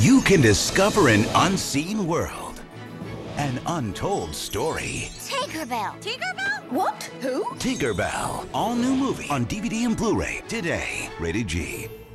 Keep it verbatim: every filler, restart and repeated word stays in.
you can discover an unseen world, an untold story. Tinkerbell. Tinkerbell? What? Who? Tinkerbell, all new movie on D V D and Blu-ray today. Rated G.